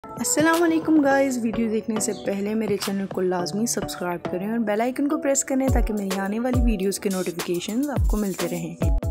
अस्सलाम वालेकुम guys, video देखने से पहले मेरे चैनल को लाजमी सब्सक्राइब करें और बेल आइकन को प्रेस करें ताकि मेरी आने वाली वीडियोस के नोटिफिकेशंस आपको मिलते रहें।